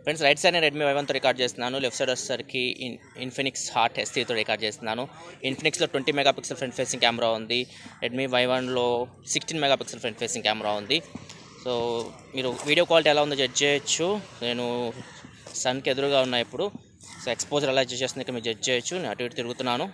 Friends right side Redmi Y1 తో record చేస్తున్నాను. Left side వచ్చేసరికి ఇన్ఫినిక్స్ హాట్ S3 తో రికార్డ్ చేస్తున్నాను. ఇన్ఫినిక్స్లో 20 మెగాపిక్సెల్ ఫ్రంట్ ఫేసింగ్ కెమెరా ఉంది. రెడ్మీ Y1లో 16 మెగాపిక్సెల్ ఫ్రంట్ ఫేసింగ్ కెమెరా ఉంది. సో మీరు వీడియో క్వాలిటీ ఎలా ఉందో జడ్జ్ చేయొచ్చు. నేను సన్కి ఎదురుగా ఉన్నా ఇప్పుడు. సో ఎక్స్పోజర్ ఎలా జడ్జ్ చేస్తుంది ఇక్కడ మీరు జడ్జ్ చేయొచ్చు. నేను అటు ఇటు తిరుగుతున్నాను.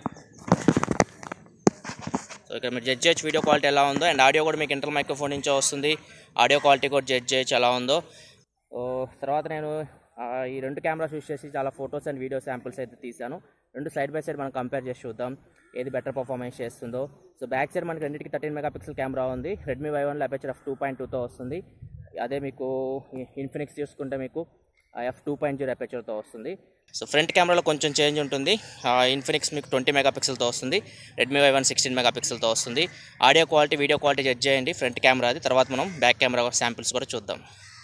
సో ఇక్కడ మీరు జడ్జ్ చేయొచ్చు వీడియో క్వాలిటీ ఎలా ఉందో. అండ్ ఆడియో కూడా మీకు ఇంటర్నల్ మైక్రోఫోన్ నుంచే వస్తుంది. ఆడియో క్వాలిటీ కూడా జడ్జ్ చేయొచ్చు ఎలా ఉందో. తర్వాత నేను ఈ రెండు కెమెరాస్ యూస్ చేసి చాలా ఫొటోస్ అండ్ వీడియో శాంపిల్స్ అయితే తీసాను. రెండు సైడ్ బై సైడ్ మనం కంపేర్ చేసి చూద్దాం ఏది బెటర్ పర్ఫార్మెన్స్ చేస్తుందో. సో బ్యాక్ సైడ్ మనకి రెండింటికి 13 మెగాపిక్సెల్ కెమెరా ఉంది. రెడ్మీ Y1లో అపేచర్ f2.2తో వస్తుంది. అదే మీకు ఇన్ఫినిక్స్ చూసుకుంటే మీకు f2.0 అపేచర్తో వస్తుంది. సో ఫ్రంట్ కెమెరాలో కొంచెం చేంజ్ ఉంటుంది. ఇన్ఫినిక్స్ మీకు 20 మెగాపిక్సెల్తో వస్తుంది. రెడ్మీ Y1 16 మెగాపిక్సెల్తో వస్తుంది. Audio quality video quality judge చేయండి ఫ్రంట్ కెమెరాది. తర్వాత మనం బ్యాక్ కెమెరా శాంపిల్స్ కూడా చూద్దాం.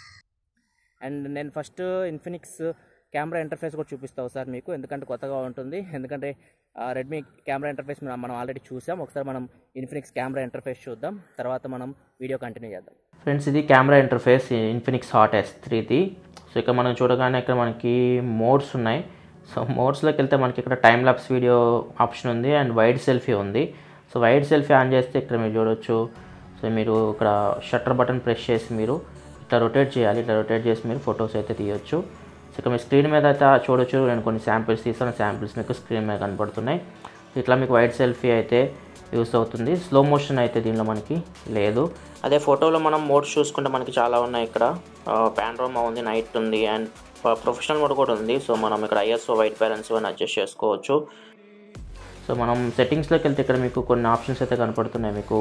అండ్ నేను ఫస్ట్ ఇన్ఫినిక్స్ కెమెరా ఇంటర్ఫేస్ కూడా చూపిస్తాను సార్ మీకు, ఎందుకంటే కొత్తగా ఉంటుంది. ఎందుకంటే రెడ్మీ కెమెరా ఇంటర్ఫేస్ మనం ఆల్రెడీ చూసాం. ఒకసారి మనం ఇన్ఫినిక్స్ కెమెరా ఇంటర్ఫేస్ చూద్దాం, తర్వాత మనం వీడియో కంటిన్యూ చేద్దాం. ఫ్రెండ్స్ ఇది కెమెరా ఇంటర్ఫేస్ ఇన్ఫినిక్స్ హాట్ S3ది. సో ఇక్కడ మనం చూడగానే ఇక్కడ మనకి మోడ్స్ ఉన్నాయి. సో మోడ్స్లోకి వెళ్తే మనకి ఇక్కడ టైమ్ ల్యాప్స్ వీడియో ఆప్షన్ ఉంది అండ్ వైడ్ సెల్ఫీ ఉంది. సో వైడ్ సెల్ఫీ ఆన్ చేస్తే ఇక్కడ మీరు చూడవచ్చు. సో మీరు ఇక్కడ షట్టర్ బటన్ ప్రెస్ చేసి మీరు ఇట్లా రొటేట్ చేయాలి. ఇట్లా రొటేట్ చేసి మీరు ఫొటోస్ అయితే తీయొచ్చు. సో ఇక్కడ మీరు స్క్రీన్ మీద అయితే చూడొచ్చు. నేను కొన్ని శాంపిల్స్ తీసాను. శాంపిల్స్ మీకు స్క్రీన్ మీద కనపడుతున్నాయి. ఇట్లా మీకు వైడ్ సెల్ఫీ అయితే యూస్ అవుతుంది. స్లో మోషన్ అయితే దీనిలో మనకి లేదు. అదే ఫోటోలో మనం మోడ్స్ చూసుకుంటే మనకి చాలా ఉన్నాయి. ఇక్కడ పానోరామా ఉంది, నైట్ ఉంది అండ్ ప్రొఫెషనల్ మోడ్ కూడా ఉంది. సో మనం ఇక్కడ ISO వైట్ బ్యాలెన్స్ అని అడ్జస్ట్ చేసుకోవచ్చు. సో మనం సెట్టింగ్స్లోకి వెళ్తే ఇక్కడ మీకు కొన్ని ఆప్షన్స్ అయితే కనపడుతున్నాయి. మీకు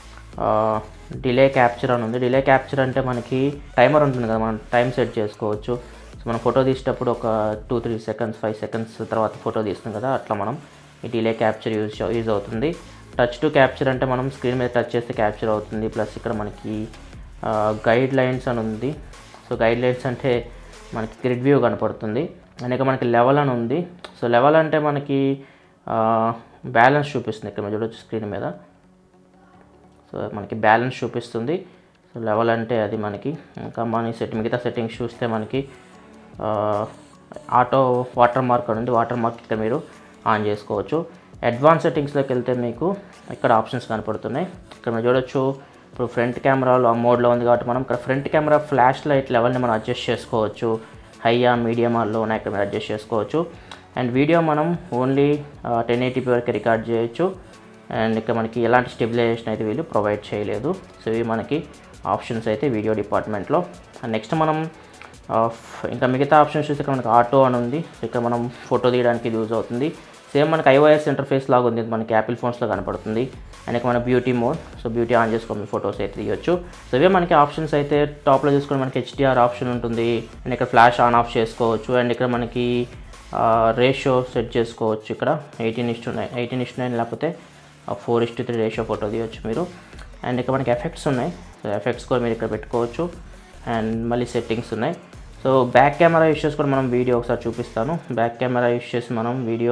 డిలే క్యాప్చర్ అని ఉంది. డిలే క్యాప్చర్ అంటే మనకి టైమర్ ఉంటుంది కదా, మనం టైం సెట్ చేసుకోవచ్చు. సో మనం ఫోటో తీసేటప్పుడు ఒక 2-3 సెకండ్స్ 5 సెకండ్స్ తర్వాత ఫోటో తీస్తాం కదా, అట్లా మనం ఈ డిలే క్యాప్చర్ యూజ్ అవుతుంది. టచ్ టు క్యాప్చర్ అంటే మనం స్క్రీన్ మీద టచ్ చేస్తే క్యాప్చర్ అవుతుంది. ప్లస్ ఇక్కడ మనకి గైడ్ లైన్స్ అని ఉంది. సో గైడ్ లైన్స్ అంటే మనకి గ్రిడ్ వ్యూ కనపడుతుంది. అండ్ ఇక మనకి లెవెల్ అని ఉంది. సో లెవెల్ అంటే మనకి బ్యాలెన్స్ చూపిస్తుంది. ఇక్కడ మీరు చూడవచ్చు స్క్రీన్ మీద. సో మనకి బ్యాలెన్స్ చూపిస్తుంది. సో లెవెల్ అంటే అది మనకి. ఇంకా మన మిగతా సెట్టింగ్స్ చూస్తే మనకి ఆటో వాటర్ మార్క్ అని ఉంది. వాటర్ మార్క్ ఇక్కడ మీరు ఆన్ చేసుకోవచ్చు. అడ్వాన్స్ సెట్టింగ్స్లోకి వెళ్తే మీకు ఇక్కడ ఆప్షన్స్ కనపడుతున్నాయి. ఇక్కడ మీరు చూడొచ్చు. ఇప్పుడు ఫ్రంట్ కెమెరాలో మోడ్లో ఉంది కాబట్టి మనం ఇక్కడ ఫ్రంట్ కెమెరా ఫ్లాష్ లైట్ లెవెల్ని మనం అడ్జస్ట్ చేసుకోవచ్చు. హైయా మీడియమా లోనా ఇక్కడ మీరు అడ్జస్ట్ చేసుకోవచ్చు. అండ్ వీడియో మనం ఓన్లీ 1080p వరకు రికార్డ్ చేయొచ్చు. అండ్ ఇక్కడ మనకి ఎలాంటి స్టెబిలైజేషన్ అయితే వీళ్ళు ప్రొవైడ్ చేయలేదు. సో ఇవి మనకి ఆప్షన్స్ అయితే వీడియో డిపార్ట్మెంట్లో. అండ్ నెక్స్ట్ మనం ఇంకా మిగతా ఆప్షన్స్ చూస్తే ఇక్కడ మనకి ఆటో అని ఉంది. ఇక్కడ మనం ఫోటో తీయడానికి యూజ్ అవుతుంది. సేమ్ మనకి iOS ఇంటర్ఫేస్ లాగా ఉంది, మనకి యాపిల్ ఫోన్స్లో కనపడుతుంది. అండ్ ఇక్కడ మన beauty mode. So beauty on చేసుకొని ఫొటోస్ అయితే తీయొచ్చు. సో ఇవే మనకి ఆప్షన్స్ అయితే. టాప్లో చూసుకొని మనకి HDR ఆప్షన్ ఉంటుంది. అండ్ ఇక్కడ ఫ్లాష్ ఆన్ ఆఫ్ చేసుకోవచ్చు. అండ్ ఇక్కడ మనకి రేషియో సెట్ చేసుకోవచ్చు. ఇక్కడ 18:9 లేకపోతే 4:3 రేషియో ఫోటో తీయొచ్చు మీరు. అండ్ ఇక్కడ మనకి ఎఫెక్ట్స్ ఉన్నాయి. సో ఎఫెక్ట్స్ కూడా మీరు ఇక్కడ పెట్టుకోవచ్చు. అండ్ మళ్ళీ సెట్టింగ్స్ ఉన్నాయి. సో బ్యాక్ కెమెరా యూస్ చేసి కూడా మనం వీడియో ఒకసారి చూపిస్తాను. బ్యాక్ కెమెరా యూస్ చేసి మనం వీడియో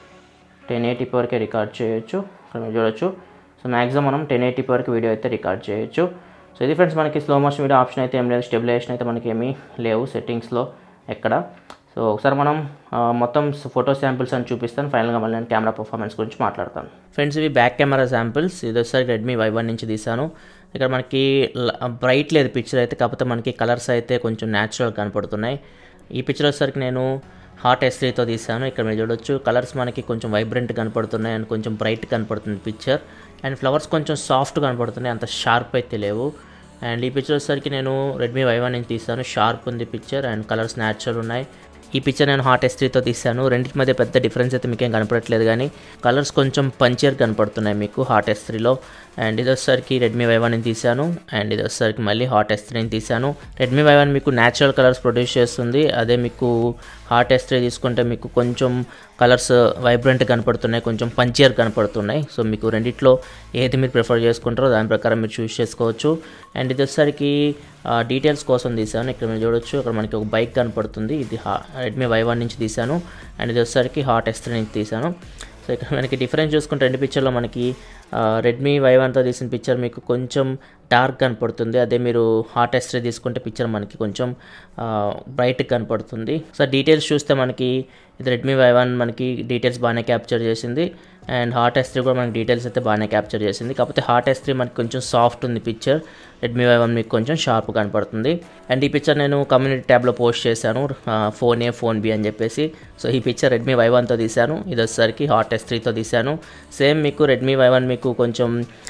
1080p వరకే రికార్డ్ చేయొచ్చు. ఇక్కడ మీరు చూడొచ్చు. సో మ్యాక్సిమం మనం 1080p వరకు వీడియో అయితే రికార్డ్ చేయొచ్చు. సో ఇది ఫ్రెండ్స్ మనకి స్లో మోషన్ వీడియో ఆప్షన్ అయితే ఏం లేదు. స్టెబిలైజేషన్ అయితే మనకి ఏమీ లేవు సెట్టింగ్స్లో ఎక్కడ. సో ఒకసారి మనం మొత్తం ఫోటో శాంపిల్స్ అని చూపిస్తాను. ఫైనల్గా మళ్ళీ నేను కెమెరా పర్ఫార్మెన్స్ గురించి మాట్లాడతాను. ఫ్రెండ్స్ ఇవి బ్యాక్ కెమెరా శాంపిల్స్. ఇది వచ్చేసరికి రెడ్మీ Y1 నుంచి తీసాను. ఇక్కడ మనకి బ్రైట్ లేదు పిక్చర్ అయితే, కాకపోతే మనకి కలర్స్ అయితే కొంచెం న్యాచురల్ కనపడుతున్నాయి. ఈ పిక్చర్ వచ్చేసరికి నేను హాట్ S3తో తీసాను. ఇక్కడ మీరు చూడొచ్చు కలర్స్ మనకి కొంచెం వైబ్రెంట్ కనపడుతున్నాయి అండ్ కొంచెం బ్రైట్ కనపడుతుంది పిక్చర్. అండ్ ఫ్లవర్స్ కొంచెం సాఫ్ట్ కనపడుతున్నాయి, అంత షార్ప్ అయితే లేవు. అండ్ ఈ పిక్చర్ వచ్చేసరికి నేను రెడ్మీ Y1 నుంచి తీసాను. షార్ప్ ఉంది పిక్చర్ అండ్ కలర్స్ న్యాచురల్ ఉన్నాయి. ఈ పిక్చర్ నేను హాట్ S3తో తీసాను. రెండింటి మధ్య పెద్ద డిఫరెన్స్ అయితే మీకేం కనపడట్లేదు, కానీ కలర్స్ కొంచెం పంచియర్ కనపడుతున్నాయి మీకు హాట్ S3లో. అండ్ ఇది వచ్చేసరికి రెడ్మీ Y1 ని తీసాను. అండ్ ఇది వచ్చేసరికి మళ్ళీ హాట్ S3ని తీసాను. రెడ్మీ Y1 మీకు న్యాచురల్ కలర్స్ ప్రొడ్యూస్ చేస్తుంది. అదే మీకు హాట్ S3 తీసుకుంటే మీకు కొంచెం కలర్స్ వైబ్రెంట్ కనపడుతున్నాయి, కొంచెం పంచియర్ కనపడుతున్నాయి. సో మీకు రెండిట్లో ఏది మీరు ప్రిఫర్ చేసుకుంటారో దాని ప్రకారం మీరు చూస్ చేసుకోవచ్చు. అండ్ ఇది వచ్చేసరికి డీటెయిల్స్ కోసం తీసాను. ఇక్కడ మీరు చూడొచ్చు. ఇక్కడ మనకి ఒక బైక్ కనపడుతుంది. ఇది రెడ్మీ Y1 నుంచి తీసాను. అండ్ ఇది వచ్చేసరికి హాట్ S3 నుంచి తీసాను. సో ఇక్కడ మనకి డిఫరెన్స్ చూసుకుంటే రెండు పిక్చర్లో మనకి రెడ్మీ Y1తో తీసిన పిక్చర్ మీకు కొంచెం డార్క్ కనపడుతుంది. అదే మీరు హాట్ S3 తీసుకుంటే పిక్చర్ మనకి కొంచెం బ్రైట్ కనపడుతుంది. సో డీటెయిల్స్ చూస్తే మనకి ఇది రెడ్మీ Y1 మనకి డీటెయిల్స్ బాగానే క్యాప్చర్ చేసింది అండ్ హాట్ S3 కూడా మనకి డీటెయిల్స్ అయితే బాగానే క్యాప్చర్ చేసింది. కాకపోతే హాట్ S3 మనకి కొంచెం సాఫ్ట్ ఉంది పిక్చర్, రెడ్మీ Y1 మీకు కొంచెం షార్ప్ కనపడుతుంది. అండ్ ఈ పిక్చర్ నేను కమ్యూనిటీ ట్యాబ్లో పోస్ట్ చేశాను, ఫోన్ ఏ ఫోన్ బి అని చెప్పేసి. సో ఈ పిక్చర్ రెడ్మీ Y1తో తీశాను, ఇది వచ్చేసరికి హాట్ S3తో తీశాను. సేమ్ మీకు రెడ్మీ Y1 మీకు కొంచెం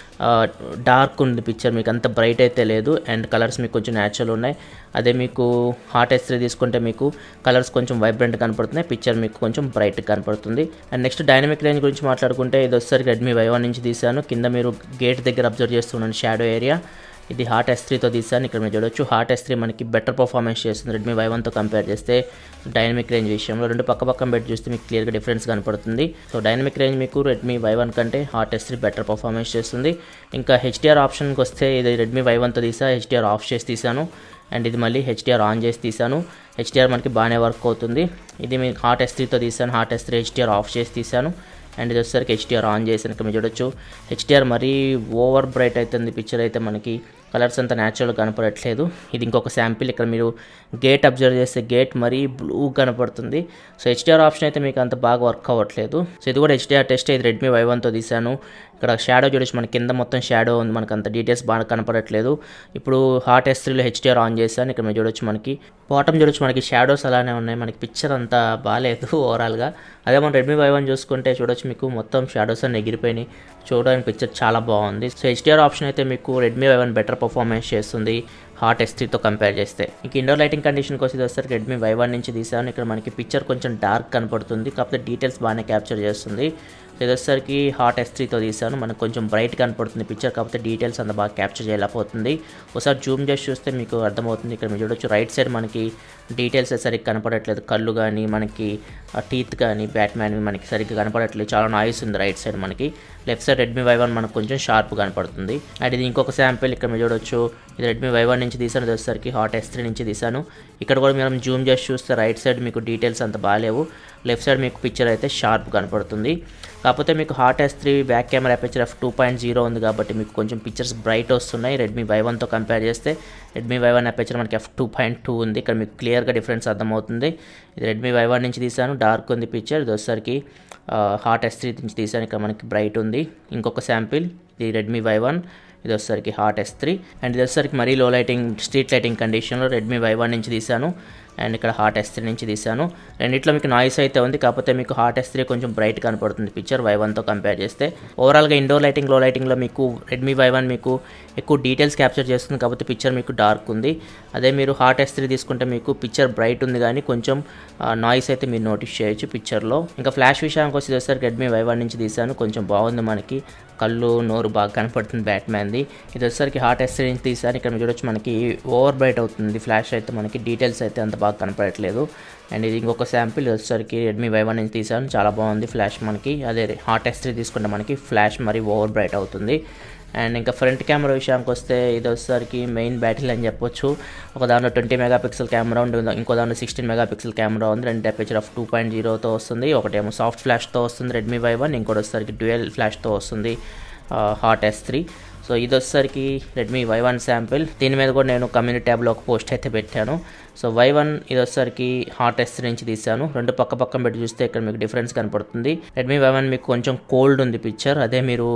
డార్క్ ఉంది పిక్చర్, మీకు అంత బ్రైట్ అయితే లేదు అండ్ కలర్స్ మీకు కొంచెం న్యాచురల్ ఉన్నాయి. అదే మీకు హాట్ S3 తీసుకుంటే మీకు కలర్స్ కొంచెం వైబ్రెంట్ కనపడుతున్నాయి, పిక్చర్ మీకు కొంచెం బ్రైట్ కనపడుతుంది. అండ్ నెక్స్ట్ డైనమిక్ రేంజ్ గురించి మాట్లాడుకుంటే ఇది వచ్చేసరికి రెడ్మీ Y1 నుంచి తీశాను. కింద మీరు గేట్ దగ్గర అబ్జర్వ్ చేస్తున్నాను షాడో ఏరియా, ఇది హాట్ S3తో తీశాను. ఇక్కడ మీరు చూడొచ్చు హాట్ S3 మనకి బెటర్ పర్ఫార్మెన్స్ చేస్తుంది రెడ్మీ Y1తో కంపేర్ చేస్తే. డైనమిక్ రేంజ్ విషయంలో రెండు పక్కన పెట్టి చూస్తే మీకు క్లియర్గా డిఫరెన్స్ కనపడుతుంది. సో డైనమిక్ రేంజ్ మీకు రెడ్మీ Y1 కంటే హాట్ S3 బెటర్ పర్ఫార్మెన్స్ చేస్తుంది. ఇంకా HDR ఆప్షన్కి వస్తే ఇది రెడ్మీ Y1తో తీసా, HDR ఆఫ్ చేసి తీసాను అండ్ ఇది మళ్ళీ HDR ఆన్ చేసి తీసాను. HDR మనకి బాగానే వర్క్ అవుతుంది. ఇది మీకు హాట్ S3తో తీసాను, హాట్ S3 HDR ఆఫ్ చేసి తీసాను అండ్ ఇది వచ్చేసరికి HDR ఆన్ చేసాను. ఇక్కడ మీరు చూడొచ్చు HDR మరీ ఓవర్ బ్రైట్ అవుతుంది పిక్చర్ అయితే, మనకి కలర్స్ అంతా న్యాచురల్గా కనపడట్లేదు. ఇది ఇంకొక శాంపిల్. ఇక్కడ మీరు గేట్ అబ్జర్వ్ చేస్తే గేట్ మరీ బ్లూ కనపడుతుంది. సో HDR ఆప్షన్ అయితే మీకు అంత బాగా వర్క్ అవ్వట్లేదు. సో ఇది కూడా HDR టెస్ట్, ఇది రెడ్మీ Y1తో తీశాను. ఇక్కడ షాడో చూడొచ్చు, మన కింద మొత్తం షాడో ఉంది, మనకు అంత డీటెయిల్స్ బాగా కనపడట్లేదు. ఇప్పుడు హాట్ S3లో HDR ఆన్ చేశాను. ఇక్కడ మీరు చూడొచ్చు మనకి బాటమ్ చూడొచ్చు, మనకి షాడోస్ అలానే ఉన్నాయి, మనకి పిక్చర్ అంతా బాగాలేదు ఓవరాల్గా. అదే మనం రెడ్మీ Y1 చూసుకుంటే చూడొచ్చు మీకు మొత్తం షాడోస్ అన్ని ఎగిరిపోయినాయి, చూడడానికి పిక్చర్ చాలా బాగుంది. సో HDR ఆప్షన్ అయితే మీకు రెడ్మీ Y1 బెటర్ పర్ఫార్మెన్స్ చేస్తుంది హాట్ S3తో కంపేర్ చేస్తే. ఇంక ఇండోర్ లైటింగ్ కండిషన్ కోసం వస్తారు రెడ్మీ Y1 నుంచి తీసాను. ఇక్కడ మనకి పిక్చర్ కొంచెం డార్క్ కనపడుతుంది, కాకపోతే డీటెయిల్స్ బాగానే క్యాప్చర్ చేస్తుంది. ఇది వచ్చేసరికి హాట్ S3తో తీసాను, మనకు కొంచెం బ్రైట్ కనపడుతుంది పిక్చర్, కాకపోతే డీటెయిల్స్ అంత బాగా క్యాప్చర్ చేయలేకపోతుంది. ఒకసారి జూమ్ చేసి చూస్తే మీకు అర్థమవుతుంది. ఇక్కడ మీరు చూడొచ్చు రైట్ సైడ్ మనకి డీటెయిల్స్ సరిగ్గా కనపడట్లేదు, కళ్ళు కానీ మనకి టీత్ కానీ బ్యాట్మ్యాన్ మనకి సరిగ్గా కనపడట్లేదు, చాలా నాయిస్ ఉంది రైట్ సైడ్. మనకి లెఫ్ట్ సైడ్ రెడ్మీ Y1 మనకు కొంచెం షార్ప్ కనపడుతుంది. అండ్ ఇది ఇంకొక శాంపిల్. ఇక్కడ మీరు చూడొచ్చు ఇది రెడ్మీ Y1 నుంచి తీసాను, ఇది వచ్చేసరికి హాట్ S3 నుంచి తీసాను. ఇక్కడ కూడా మనం జూమ్ చేసి చూస్తే రైట్ సైడ్ మీకు డీటెయిల్స్ అంత బాగాలేవు, లెఫ్ట్ సైడ్ మీకు పిక్చర్ అయితే షార్ప్ కనపడుతుంది. కాకపోతే మీకు Hot S3 back camera aperture f2.0 ఉంది కాబట్టి మీకు కొంచెం పిక్చర్స్ బ్రైట్ వస్తున్నాయి రెడ్మీ Y1తో కంపేర్ చేస్తే. రెడ్మీ Y1 అపర్చర్ మనకి f2.2 ఉంది, ఇక్కడ మీకు క్లియర్గా డిఫరెన్స్ అర్థమవుతుంది. ఇది రెడ్మీ Y1 నుంచి తీసాను, డార్క్ ఉంది పిక్చర్. ఇది వచ్చేసరికి హాట్ S3 నుంచి తీసాను, ఇక్కడ మనకి బ్రైట్ ఉంది. ఇంకొక శాంపిల్, ఇది రెడ్మీ Y1, ఇది వచ్చేసరికి హాట్ S3 అండ్ ఇది వచ్చేసరికి మరీ లో లైటింగ్ స్ట్రీట్ లైటింగ్ కండిషన్లో రెడ్మీ Y1 నుంచి తీసాను అండ్ ఇక్కడ హాట్ S3 నుంచి తీసాను. రెండిట్లో మీకు నాయిస్ అయితే ఉంది, కాకపోతే మీకు హాట్ S3 కొంచెం బ్రైట్ కనపడుతుంది పిక్చర్ Y1తో కంపేర్ చేస్తే. ఓవరాల్గా ఇండోర్ లైటింగ్ లో లైటింగ్లో మీకు రెడ్మీ Y1 మీకు ఎక్కువ డీటెయిల్స్ క్యాప్చర్ చేస్తుంది, కాకపోతే పిక్చర్ మీకు డార్క్ ఉంది. అదే మీరు హాట్ S3 తీసుకుంటే మీకు పిక్చర్ బ్రైట్ ఉంది కానీ కొంచెం నాయిస్ అయితే మీరు నోటీస్ చేయొచ్చు పిక్చర్లో. ఇంకా ఫ్లాష్ విషయానికి వచ్చేసరికి రెడ్మీ Y1 నుంచి తీసాను, కొంచెం బాగుంది, మనకి కళ్ళు నోరు బాగా కనపడుతుంది బ్యాట్మ్యాన్ది. ఇది వచ్చేసరికి హాట్ S3 నుంచి తీసాను. ఇక్కడ మీరు చూడొచ్చు మనకి ఓవర్ బ్రైట్ అవుతుంది ఫ్లాష్ అయితే, మనకి డీటెయిల్స్ అయితే అంత బాగా కనపడట్లేదు. అండ్ ఇది ఇంకొక శాంపిల్, ఇది వచ్చేసరికి రెడ్మీ Y1 నుంచి తీసాను, చాలా బాగుంది ఫ్లాష్ మనకి. అదే హాట్ S3 తీసుకుంటే మనకి ఫ్లాష్ మరి ఓవర్ బ్రైట్ అవుతుంది. అండ్ ఇంకా ఫ్రంట్ కెమెరా విషయానికి వస్తే ఇది వచ్చేసరికి మెయిన్ బ్యాటిల్ అని చెప్పొచ్చు. ఒక దాంట్లో 20 మెగాపిక్సెల్ కెమెరా ఉంది, ఇంకో దాంట్లో 16 మెగాపిక్సెల్ కెమెరా ఉంది. రెండు అపర్చర్ f2.0తో వస్తుంది, ఒకటేమో సాఫ్ట్ ఫ్లాష్తో వస్తుంది రెడ్మీ Y1, ఇంకోటి వచ్చేసరికి డ్యూయల్ ఫ్లాష్తో వస్తుంది హాట్ S3. సో ఇది వచ్చేసరికి రెడ్మీ Y1 శాంపిల్. దీని మీద కూడా నేను కమ్యూనిటీ ట్యాబ్లో ఒక పోస్ట్ అయితే పెట్టాను. సో Y1 ఇది వచ్చేసరికి హాట్ S3 నుంచి తీసాను. రెండు పక్కన పెట్టి చూస్తే ఇక్కడ మీకు డిఫరెన్స్ కనపడుతుంది. రెడ్మీ Y1 మీకు కొంచెం కోల్డ్ ఉంది పిక్చర్, అదే మీరు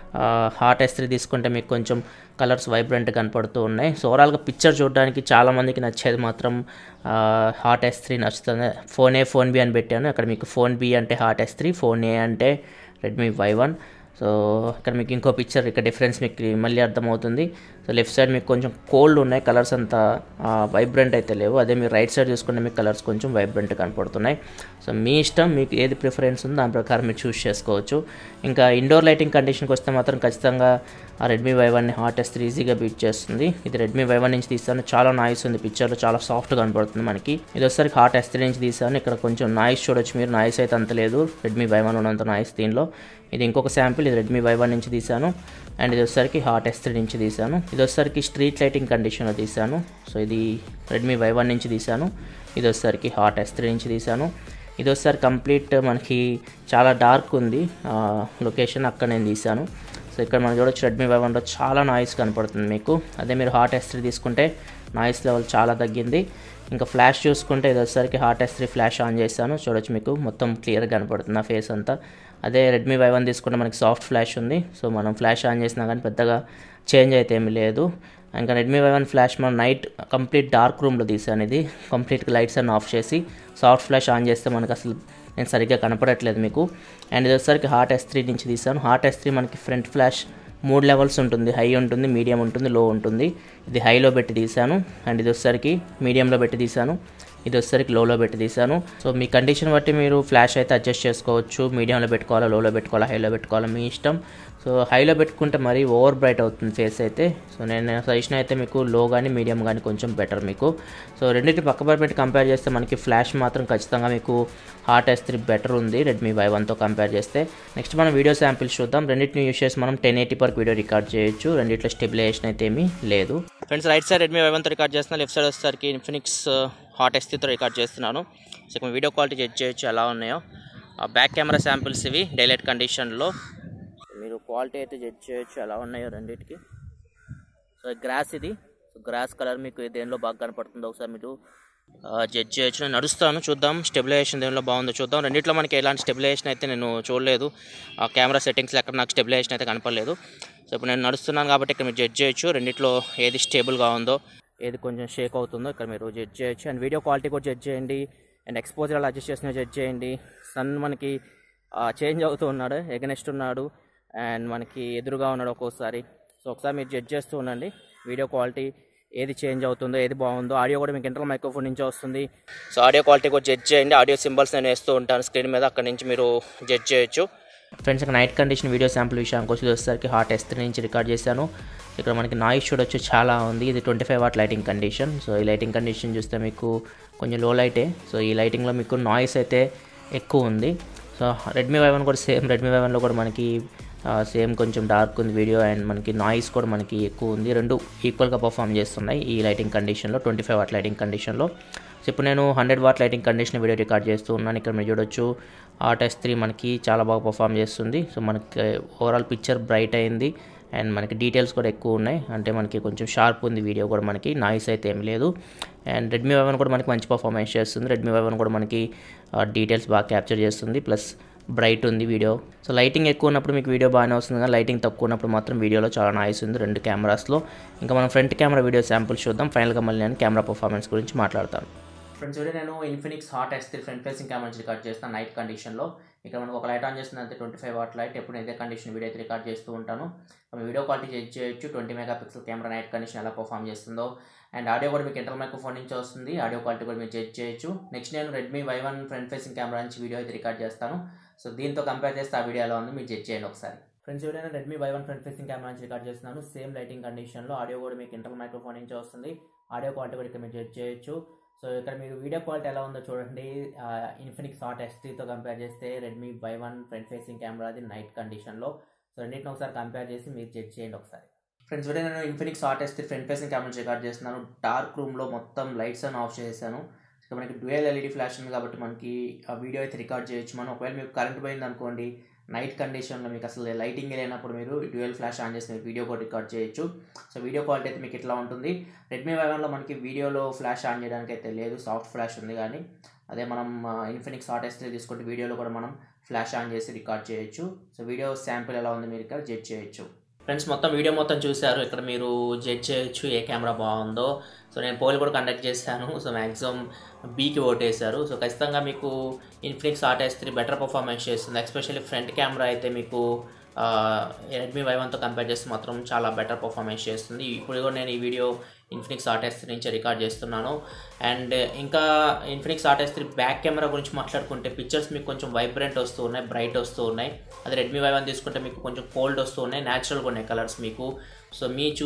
హాట్ S3 తీసుకుంటే మీకు కొంచెం కలర్స్ వైబ్రెంట్ కనపడుతూ ఉన్నాయి. సో ఓవరాల్గా పిక్చర్ చూడడానికి చాలామందికి నచ్చేది మాత్రం హాట్ S3 నచ్చుతుంది. ఫోన్ ఏ ఫోన్ బి అని పెట్టాను, అక్కడ మీకు ఫోన్ బి అంటే హాట్ S3, ఫోన్ ఏ అంటే రెడ్మీ Y1. సో ఇక్కడ మీకు ఇంకో పిక్చర్, ఇక్కడ డిఫరెన్స్ మీకు మళ్ళీ అర్థమవుతుంది. సో లెఫ్ట్ సైడ్ మీకు కొంచెం కోల్డ్ ఉన్నాయి, కలర్స్ అంతా వైబ్రెంట్ అయితే లేవు. అదే మీరు రైట్ సైడ్ చూసుకుంటే మీకు కలర్స్ కొంచెం వైబ్రెంట్ కనపడుతున్నాయి. సో మీ ఇష్టం, మీకు ఏది ప్రిఫరెన్స్ ఉందో దాని ప్రకారం మీరు చూస్ చేసుకోవచ్చు. ఇంకా ఇండోర్ లైటింగ్ కండిషన్కి వస్తే మాత్రం ఖచ్చితంగా ఆ రెడ్మీ Y1ని హాట్ S3 ఈజీగా బీట్ చేస్తుంది. ఇది రెడ్మీ Y1 నుంచి తీస్తాను, చాలా నాయిస్ ఉంది పిక్చర్లో, చాలా సాఫ్ట్ కనపడుతుంది మనకి. ఇది వచ్చేసరికి హాట్ S3 నుంచి తీసాను, ఇక్కడ కొంచెం నాయిస్ చూడొచ్చు మీరు, నాయిస్ అయితే అంత లేదు రెడ్మీ Y1 ఉన్నంత నాయిస్ దీనిలో. ఇది ఇంకొక శాంపిల్, ఇది రెడ్మీ Y1 నుంచి తీసాను అండ్ ఇది వచ్చేసరికి హాట్ S3 నుంచి తీసాను. ఇది వచ్చేసరికి స్ట్రీట్ లైటింగ్ కండిషన్లో తీసాను. సో ఇది రెడ్మీ Y1 నుంచి తీసాను, ఇది వచ్చేసరికి హాట్ S3 నుంచి తీసాను. ఇది వచ్చేసరికి కంప్లీట్ మనకి చాలా డార్క్ ఉంది లొకేషన్, అక్కడ నేను తీశాను. సో ఇక్కడ మనం చూడొచ్చు రెడ్మీ Y1లో చాలా నాయిస్ కనపడుతుంది మీకు. అదే మీరు హాట్ S3 తీసుకుంటే నాయిస్ లెవెల్ చాలా తగ్గింది. ఇంకా ఫ్లాష్ చూసుకుంటే ఇది వచ్చేసరికి హాట్ S3 ఫ్లాష్ ఆన్ చేశాను, చూడొచ్చు మీకు మొత్తం క్లియర్గా కనపడుతుంది నా ఫేస్ అంతా. అదే రెడ్మీ Y1 తీసుకుంటే మనకి సాఫ్ట్ ఫ్లాష్ ఉంది. సో మనం ఫ్లాష్ ఆన్ చేసినా కానీ పెద్దగా చేంజ్ అయితే ఏమీ లేదు. ఇంకా రెడ్మీ Y1 ఫ్లాష్ మనం నైట్ కంప్లీట్ డార్క్ రూమ్లో తీసాను. ఇది కంప్లీట్గా లైట్స్ అన్ని ఆఫ్ చేసి సాఫ్ట్ ఫ్లాష్ ఆన్ చేస్తే మనకు అసలు నేను సరిగ్గా కనపడట్లేదు మీకు. అండ్ ఇది వచ్చేసరికి హాట్ S3 నుంచి తీసాను. హాట్ S3 మనకి ఫ్రంట్ ఫ్లాష్ 3 లెవెల్స్ ఉంటుంది, హై ఉంటుంది, మీడియం ఉంటుంది, లో ఉంటుంది. ఇది హైలో పెట్టి తీసాను. అండ్ ఇది వచ్చేసరికి మీడియంలో పెట్టి తీసాను, ఇది వచ్చేసరికి లోలో పెట్టి తీసాను. సో మీ కండిషన్ బట్టి మీరు ఫ్లాష్ అయితే అడ్జస్ట్ చేసుకోవచ్చు. మీడియంలో పెట్టుకోవాలా, లోలో పెట్టుకోవాలా, హైలో పెట్టుకోవాలా, మీ ఇష్టం. సో హైలో పెట్టుకుంటే మరీ ఓవర్ బ్రైట్ అవుతుంది ఫేస్ అయితే. సో నేను సజెషన్ అయితే మీకు లో కానీ మీడియం కానీ కొంచెం బెటర్ మీకు. సో రెండింటి పక్క పెట్టి కంపేర్ చేస్తే మనకి ఫ్లాష్ మాత్రం ఖచ్చితంగా మీకు హాట్ S3 బెటర్ ఉంది రెడ్మీ Y1తో కంపేర్ చేస్తే. నెక్స్ట్ మనం వీడియో శాంపిల్స్ చూద్దాం. రెండింటిని యూస్ చేసి మనం 1080p వీడియో రికార్డ్ చేయొచ్చు. రెండిట్లో స్టెబిలైజేషన్ అయితే ఏమీ లేదు. ఫ్రెండ్స్ రైట్ సైడ్ రెడ్మీ Y1తో రికార్డ్ చేస్తున్నా, లెఫ్ట్ సైడ్ వచ్చేసరికి ఇన్ఫినిక్స్ హాట్ S3తో రికార్డ్ చేస్తున్నాను. సో ఇక్కడ వీడియో క్వాలిటీ జడ్జ్ చేయొచ్చు ఎలా ఉన్నాయో. బ్యాక్ కెమెరా శాంపిల్స్ ఇవి డైలైట్ కండిషన్లో. మీరు క్వాలిటీ అయితే జడ్జ్ చేయొచ్చు ఎలా ఉన్నాయో రెండింటికి. సో గ్రాస్ ఇది, సో గ్రాస్ కలర్ మీకు దేనిలో బాగా కనపడుతుందో ఒకసారి మీరు జడ్జ్ చేయొచ్చు. నేను నడుస్తాను, చూద్దాం స్టెబిలైజేషన్ దేనిలో బాగుందో చూద్దాం. రెండిట్లో మనకి ఎలాంటి స్టెబిలైజేషన్ అయితే నేను చూడలేదు. ఆ కెమెరా సెట్టింగ్స్లో ఎక్కడ నాకు స్టెబిలైజేషన్ అయితే కనపడలేదు. సో ఇప్పుడు నేను నడుస్తున్నాను కాబట్టి ఇక్కడ మీరు జడ్జ్ చేయొచ్చు రెండిట్లో ఏది స్టేబుల్గా ఉందో, ఏది కొంచెం షేక్ అవుతుందో ఇక్కడ మీరు జడ్జ్ చేయొచ్చు. అండ్ వీడియో క్వాలిటీ కూడా జడ్జ్ చేయండి. అండ్ ఎక్స్పోజర్ అలా అడ్జస్ట్ చేసిన జడ్జ్ చేయండి. సన్ మనకి చేంజ్ అవుతూ ఉన్నాడు, ఎగనెస్ట్ ఉన్నాడు, అండ్ మనకి ఎదురుగా ఉన్నాడు ఒక్కోసారి. సో ఒకసారి మీరు జడ్జ్ చేస్తూ ఉండండి వీడియో క్వాలిటీ ఏది చేంజ్ అవుతుందో, ఏది బాగుందో. ఆడియో కూడా మీకు ఇంటర్నల్ మైక్రోఫోన్ నుంచి వస్తుంది. సో ఆడియో క్వాలిటీ కూడా జడ్జ్ చేయండి. ఆడియో సింబల్స్ నేను వేస్తూ ఉంటాను స్క్రీన్ మీద, అక్కడ నుంచి మీరు జడ్జ్ చేయొచ్చు. ఫ్రెండ్స్ ఇక్కడ నైట్ కండిషన్ వీడియో శాంపుల్ విషయానికి వచ్చేసరికి హాట్ S3 నుంచి రికార్డ్ చేశాను. ఇక్కడ మనకి నాయిస్ చూడొచ్చు చాలా ఉంది. ఇది 25 వాట్ లైటింగ్ కండిషన్. సో ఈ లైటింగ్ కండిషన్ చూస్తే మీకు కొంచెం లో లైటే. సో ఈ లైటింగ్లో మీకు నాయిస్ అయితే ఎక్కువ ఉంది. సో రెడ్మీ Y1 కూడా సేమ్, రెడ్మీ Y1లో కూడా మనకి సేమ్ కొంచెం డార్క్ ఉంది వీడియో, అండ్ మనకి నాయిస్ కూడా మనకి ఎక్కువ ఉంది. రెండు ఈక్వల్గా పర్ఫామ్ చేస్తున్నాయి ఈ లైటింగ్ కండిషన్లో, 25 వాట్ లైటింగ్ కండిషన్లో. సో ఇప్పుడు నేను 100 watt lighting condition video record చేస్తూ ఉన్నాను. ఇక్కడ మీరు చూడొచ్చు హాట్ S3 మనకి చాలా బాగా పర్ఫామ్ చేస్తుంది. సో మనకి ఓవరాల్ పిక్చర్ బ్రైట్ అయింది, అండ్ మనకి డీటెయిల్స్ కూడా ఎక్కువ ఉన్నాయి. అంటే మనకి కొంచెం షార్ప్ ఉంది వీడియో కూడా, మనకి నాయిస్ అయితే ఏం లేదు. అండ్ రెడ్మీ Y1 కూడా మనకి మంచి పర్ఫార్మెన్స్ చేస్తుంది. రెడ్మీ Y1 కూడా మనకి డీటెయిల్స్ బాగా క్యాప్చర్ చేస్తుంది, ప్లస్ బ్రైట్ ఉంది వీడియో. సో లైటింగ్ ఎక్కువ ఉన్నప్పుడు మీకు వీడియో బాగానే వస్తుంది, కానీ లైటింగ్ తక్కువ ఉన్నప్పుడు మాత్రం వీడియోలో చాలా నాయిస్ ఉంది రెండు కెమెరాస్లో. ఇంకా మనం ఫ్రంట్ కెమెరా వీడియో శాంపుల్స్ చూద్దాం. ఫైనల్గా మళ్ళీ నేను కెమెరా పర్ఫార్మెన్స్ గురించి మాట్లాడతాను. ఫ్రెండ్స్ వీడియో నేను Infinix hot S3 front facing camera నుంచి రికార్డ్ చేస్తాను నైట్ కండిషన్లో. ఇక్కడ మనకు ఒక లైట్ ఆన్ చేస్తుంది అంతే, 25 వాట్ లైట్. ఎప్పుడు ఇదే కండిషన్ వీడియో అయితే రికార్డ్ చేస్తూ ఉంటాను. వీడియో క్వాలిటీ జడ్జ్ చేయొచ్చు. 20 మెగాపిక్సెల్ కెమెరా నైట్ కండిషన్ ఎలా పర్ఫామ్ చేస్తుందో. అండ్ ఆడియో కూడా మీకు ఇంటర్నల్ మైక్రోఫోన్ నుంచి వస్తుంది, ఆడియో క్వాలిటీ కూడా మీరు జడ్జ్ చేయొచ్చు. నెక్స్ట్ నేను Redmi Y1 front facing camera నుంచి వీడియో అయితే రికార్డ్ చేస్తాను. సో దీంతో కంపేర్ చేస్తే ఆ వీడియో ఎలా ఉంది మీరు జడ్జ్ చేయండి ఒకసారి. ఫ్రెండ్స్ వీడియో నేను Redmi Y1 front facing camera నుంచి రికార్డ్ చేస్తున్నాను. సేమ్ లైటింగ్ కండిషన్లో, ఆడియో కూడా మీకు ఇంటర్నల్ మైక్రోఫోన్ నుంచి వస్తుంది, ఆడియో క్వాలిటీ కూడా ఇక్కడ మీరు జడ్జ్ చేయొచ్చు. సో ఇక్కడ మీరు వీడియో క్వాలిటీ ఎలా ఉందో చూడండి. ఇన్ఫినిక్స్ హాట్ S3తో కంపేర్ చేస్తే రెడ్మీ Y1 ఫ్రంట్ ఫేసింగ్ కెమెరాది నైట్ కండిషన్లో. సో రెండింటిని ఒకసారి కంపేర్ చేసి మీరు చెక్ చేయండి ఒకసారి. ఫ్రెండ్స్ వీడియో నేను Infinix hot S3 front facing camera record చేస్తున్నాను. డార్క్ రూమ్లో మొత్తం లైట్స్ అని ఆఫ్ చేశాను. ఇక్కడ మనకి డ్యూయల్ LED ఫ్లాష్ ఉంది కాబట్టి మనకి ఆ వీడియో అయితే రికార్డ్ చేయొచ్చు మనం. ఒకవేళ మీకు కరెంట్ పోయింది అనుకోండి, నైట్ కండిషన్లో మీకు అసలు లైటింగ్ లేనప్పుడు మీరు డ్యూయల్ ఫ్లాష్ ఆన్ చేసి మీరు వీడియో కూడా రికార్డ్ చేయొచ్చు. సో వీడియో క్వాలిటీ అయితే మీకు ఇట్లా ఉంటుంది. రెడ్మీ Y1లో మనకి వీడియోలో ఫ్లాష్ ఆన్ చేయడానికి అయితే లేదు, సాఫ్ట్ ఫ్లాష్ ఉంది. కానీ అదే మనం ఇన్ఫినిక్స్ హాట్ S3 తీసుకుంటే వీడియోలో కూడా మనం ఫ్లాష్ ఆన్ చేసి రికార్డ్ చేయొచ్చు. సో వీడియో శాంపుల్ ఎలా ఉంది మీరు ఇక్కడ జడ్జ్ చేయొచ్చు. ఫ్రెండ్స్ మొత్తం వీడియో మొత్తం చూశారు, ఇక్కడ మీరు జడ్జ్ చేయొచ్చు ఏ కెమెరా బాగుందో. సో నేను పోల్ కూడా కండక్ట్ చేశాను. సో మ్యాక్సిమం బీకి ఓటేశారు. సో ఖచ్చితంగా మీకు Infinix hot S3 better performance చేస్తుంది. ఎస్పెషల్లీ ఫ్రంట్ కెమెరా అయితే మీకు రెడ్మీ Y1తో కంపేర్ చేస్తే మాత్రం చాలా బెటర్ పర్ఫార్మెన్స్ చేస్తుంది. ఇప్పుడు కూడా నేను ఈ వీడియో ఇన్ఫినిక్స్ హాట్ S3 నుంచి రికార్డ్ చేస్తున్నాను. అండ్ ఇంకా Infinix hot S3 back camera గురించి మాట్లాడుకుంటే పిక్చర్స్ మీకు కొంచెం వైబ్రెంట్ వస్తూ ఉన్నాయి, బ్రైట్ వస్తూ ఉన్నాయి. అదే రెడ్మీ Y1 తీసుకుంటే మీకు కొంచెం కోల్డ్ వస్తూ ఉన్నాయి, న్యాచురల్గా ఉన్నాయి కలర్స్ మీకు. సో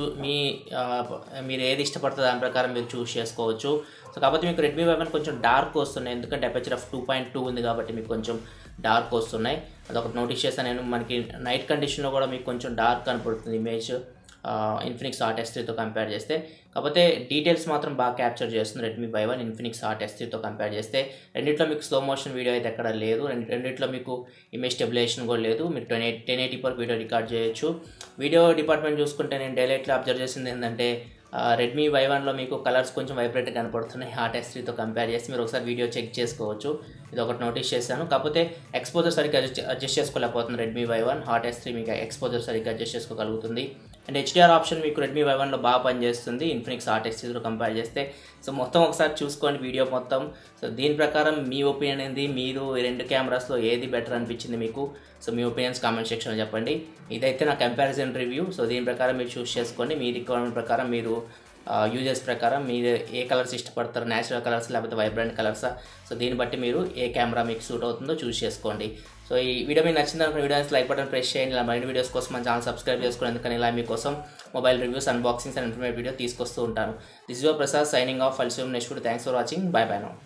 మీరు ఏది ఇష్టపడుతుందో దాని ప్రకారం మీరు చూస్ చేసుకోవచ్చు. సో కాబట్టి మీకు రెడ్మీ Y1 కొంచెం డార్క్ వస్తున్నాయి, ఎందుకంటే అపర్చర్ ఆఫ్ 2.2 ఉంది కాబట్టి మీకు కొంచెం డార్క్ వస్తున్నాయి. అదొకటి నోటీస్ చేస్తాను నేను. మనకి నైట్ కండిషన్లో కూడా మీకు కొంచెం డార్క్ కనపడుతుంది ఇమేజ్. ఇన్ఫినిక్స్ హాట్ S3తో కంపేర్ చేస్తే. కాకపోతే డీటెయిల్స్ మాత్రం బాగా క్యాప్చర్ చేస్తుంది రెడ్మీ Y1 ఇన్ఫినిక్స్ హాట్ S3తో కంపేర్ చేస్తే. రెండిట్లో మీకు స్లో మోషన్ వీడియో అయితే ఎక్కడ లేదు, రెండిట్లో మీకు ఇమేజ్ స్టెబిలైజేషన్ కూడా లేదు. మీరు 1080p వీడియో రికార్డ్ చేయొచ్చు. వీడియో డిపార్ట్మెంట్ చూసుకుంటే నేను డైలైట్లో అబ్జర్వ్ చేసింది ఏంటంటే రెడ్మీ Y1లో మీకు కలర్స్ కొంచెం వైబ్రేట్గా కనపడుతున్నాయి హాట్ S3తో కంపేర్ చేసి. మీరు ఒకసారి వీడియో చెక్ చేసుకోవచ్చు. ఇది ఒకటి నోటీస్ చేశాను. కాకపోతే ఎక్స్పోజర్ సరిగ్గా adjust చేసుకోలేకపోతుంది Redmi Y1. Hot S3 మీకు ఎక్స్పోజర్ సరిగ్గా అడ్జస్ట్ చేసుకోగలుగుతుంది. అండ్ HDR ఆప్షన్ మీకు రెడ్మీ Y1లో బాగా పనిచేస్తుంది ఇన్ఫినిక్స్ హాట్ S3తో కంపేర్ చేస్తే. సో మొత్తం ఒకసారి చూసుకోండి వీడియో మొత్తం. సో దీని ప్రకారం మీ ఒపీనియన్ ఏంది, మీరు ఈ రెండు కెమెరాస్లో ఏది బెటర్ అనిపించింది మీకు? సో మీ ఒపీనియన్స్ కామెంట్ సెక్షన్లో చెప్పండి. ఇదైతే నా కంపారిజన్ రివ్యూ. సో దీని ప్రకారం మీరు చూస్ చేసుకోండి. మీ రిక్వైర్మెంట్ ప్రకారం మీరు యూజెస్ ప్రకారం మీరు ఏ కలర్స్ ఇష్టపడతారు, న్యాచురల్ కలర్స్ లేకపోతే వైబ్రెంట్ కలర్సా? సో దీన్ని బట్టి మీరు ఏ కెమెరా మీకు సూట్ అవుతుందో చూస్ చేసుకోండి. సో ఈ వీడియో మీకు నచ్చింది అనుకున్న వీడియోస్ లైక్ బటన్ ప్రెస్ చేయండి. ఇలా మరిన్ని వీడియోస్ కోసం మన ఛానల్ సబ్స్క్రైబ్ చేసుకోండి. ఎందుకని ఇలా మీకోసం mobile reviews, unboxings and informative video తీసుకొస్తూ ఉంటాను. This your Prasad signing off. Next video. Thanks for watching. Bye bye now.